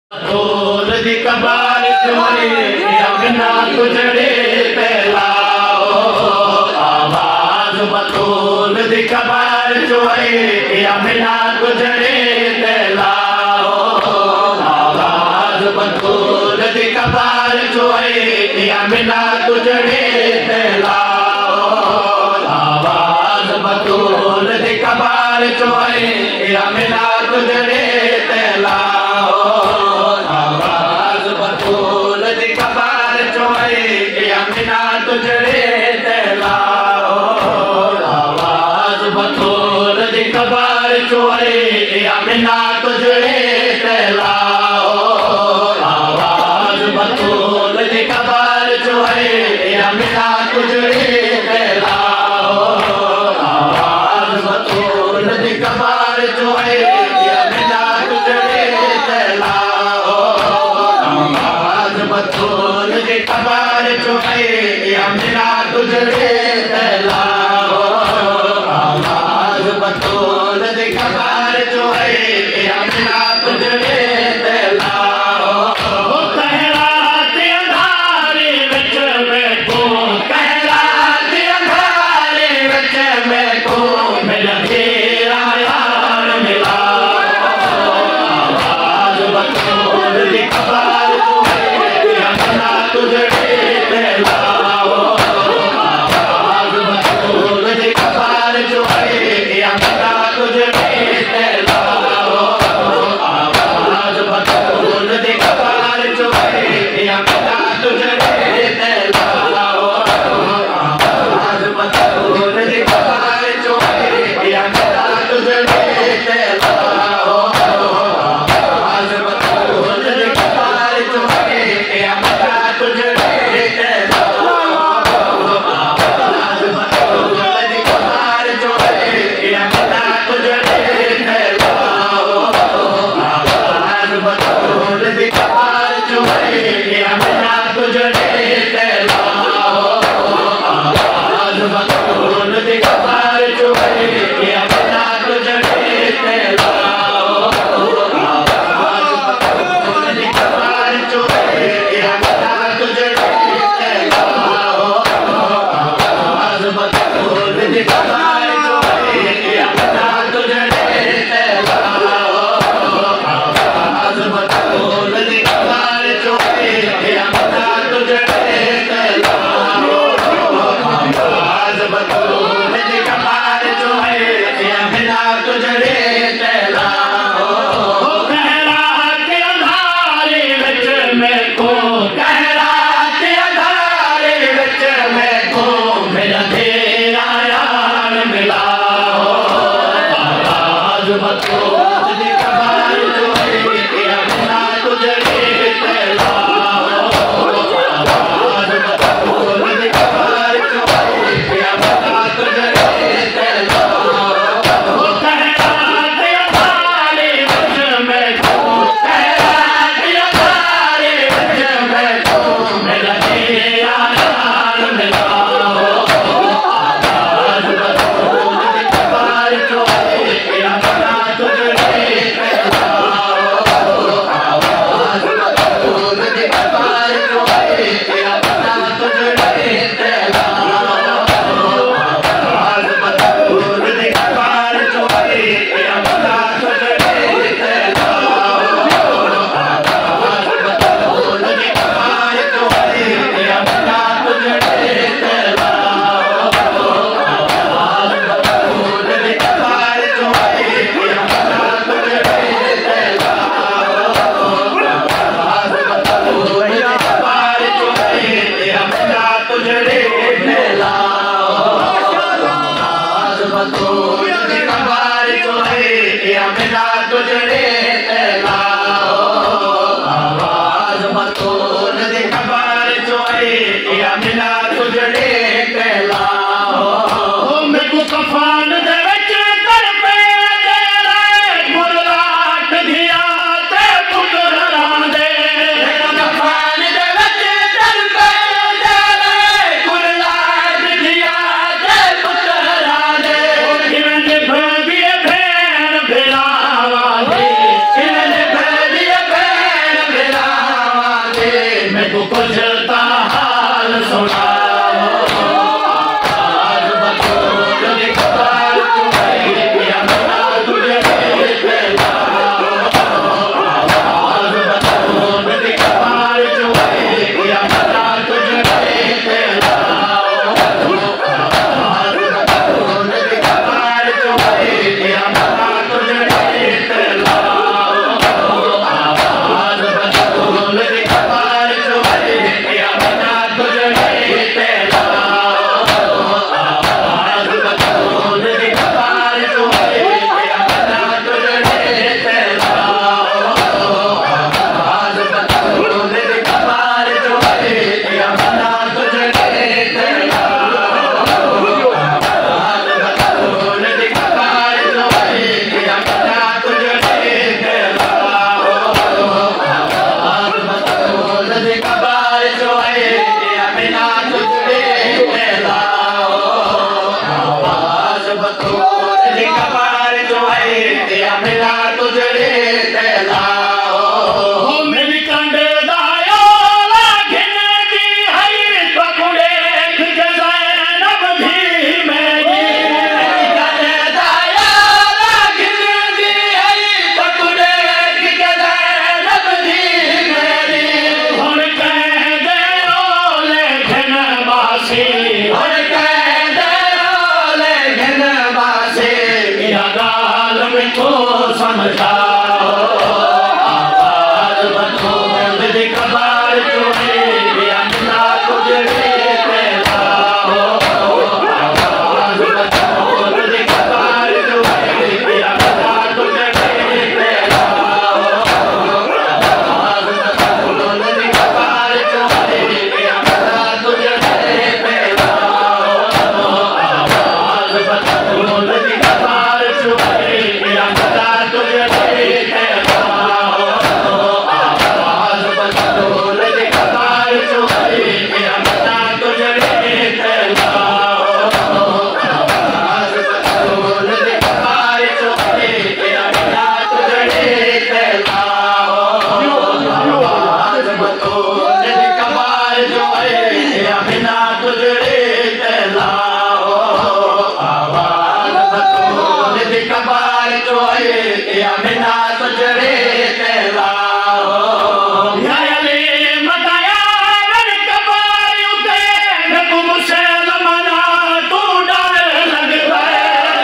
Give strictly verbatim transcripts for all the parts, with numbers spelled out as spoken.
ढोल दी कबार चोए अगना गुजरे पहलाओ आवाज बतूल दी कबार चोए अगना गुजरे पहलाओ आवाज बतूल दी कबार चोए अगना गुजरे पहलाओ आवाज बतूल दी कबार चोए अगना गुजरे पहलाओ तुझड़े तैलाओ आवाज बतूल दी कबार चोए अमिना तुझड़े तैलाओ आवाज बतूल दी कबार चोए अमिना तुझड़े तैलाओ आवाज बतूल दी कबार चोए अमिना तुझड़े तैलाओ आवाज बतूल दी कबार चोए अमिना तुझड़े तैलाओ आवाज बतूल दी कबार चोए अमिना तुझड़े तैलाओ कहरात अंधारे विच बैठो कहरात अंधारे विच बैठो मेरा तेरा यार मिला आवाज बतूल दी कबार चोए अमिना तुझड़े तैलाओ But कुछ ता हाल सुनाओ आवाज बतूल दी कबार चुआई अमना तुझे ते लाओ आवाज बतूल दी कबार चुआई अमना तुझे ते लाओ आवाज बतूल दी कबार चुआई अमना तुझे ते लाओ आवाज बतूल दी कबार चुआई अमना तुझे ते लाओ आवाज बतूल दी कबार चुआई अमना तुझे ते लाओ आवाज बतूल दी कबार चुआई अमना तुझे ते लाओ आवाज बतूल दी कबार चुआई अमना तुझे ते लाओ आवाज बतूल दी कबार चुआई अमना तुझे ते लाओ आवाज बतूल दी कबार चुआई अमना तुझे ते लाओ मेरी कंड दायो लागिन दी हई पकुड़े ज़ैनब धी मेरी मेरी कंड दायो लागिन दी हई पकुड़े ज़ैनब धी मेरी हुन कह दे ओले घन बासी हुन कह दे ओले घन बासी या गाल में को समझाओ आवाज बतूल दी कबार चुआई अमना तुझे ते लाओ आवाज बतूल दी कबार चुआई अमना तुझे ते लाओ आवाज बतूल दी कबार चुआई अमना तुझे ते लाओ आवाज बतूल दी कबार चुआई अमना तुझे ते लाओ आवाज बतूल दी कबार चुआई अमना तुझे ते लाओ आवाज बतूल दी कबार चुआई अमना तुझे ते लाओ आवाज बतूल दी कबार चुआई अमना तुझे ते लाओ आवाज बतूल दी कबार चुआई अमना तुझे ते लाओ या अली बताया मेरी कबार उते नकु मुसलमाना तू डर लगता है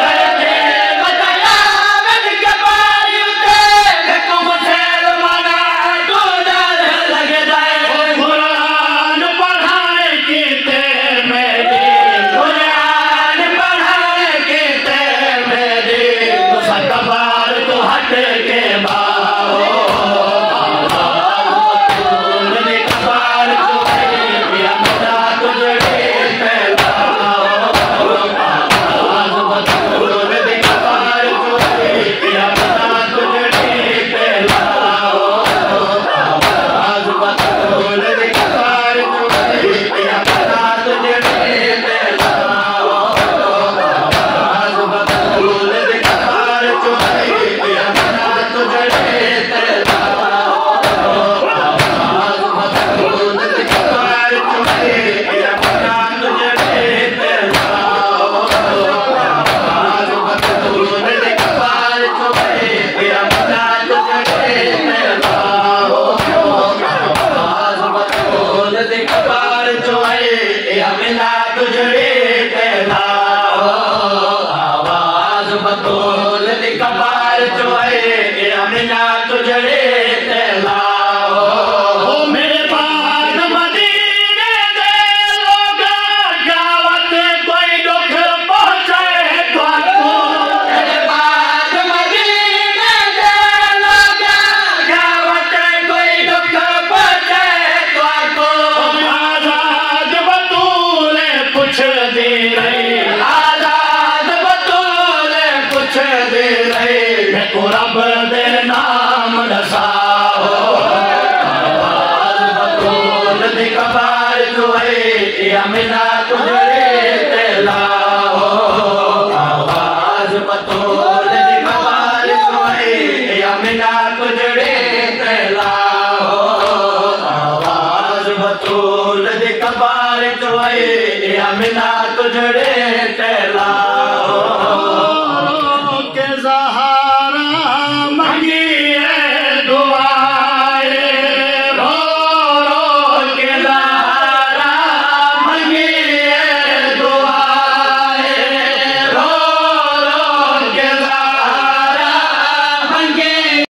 बताया मेरी कबार उते नकु मुसलमाना तू डर लगता है कुरान पढ़ाने की ते मेरी कुरान पढ़ाने की ते मेरी तुसा कबार तो हट के बाओ आवाज बतूल दी कबार चुआई अमना तुझे ते लाओ आवाज बतूल दी कबार चुआई अमना तुझे ते लाओ आवाज बतूल दी कबार चुआई अमना तुझे ते लाओ आवाज बतूल दी कबार चुआई अमना तुझे ते लाओ आवाज बतूल दी कबार चुआई अमना तुझे ते लाओ आवाज बतूल दी कबार चुआई अमना तुझे ते लाओ आवाज बतूल दी कबार चुआई अमना तुझे ते लाओ आवाज बतूल दी कबार चुआई अमना तुझे ते लाओ मेरे पास मदीने दे लोग जावत कोई दुख पहुंचाए तुहाको मेरे पास मदीने दे लोग जावत कोई दुख पहुंचाए तुहाको आजाद बतूल पुछ दे रही आजाद बतूल पुछ दे रही मैं को रब दे नाम दसाओ आवाज बतूल दी कबार चुआई अमना तुझे ते लाओ आवाज बतूल दी कबार चुआई अमना तुझे ते लाओ आवाज बतूल नाथ जड़े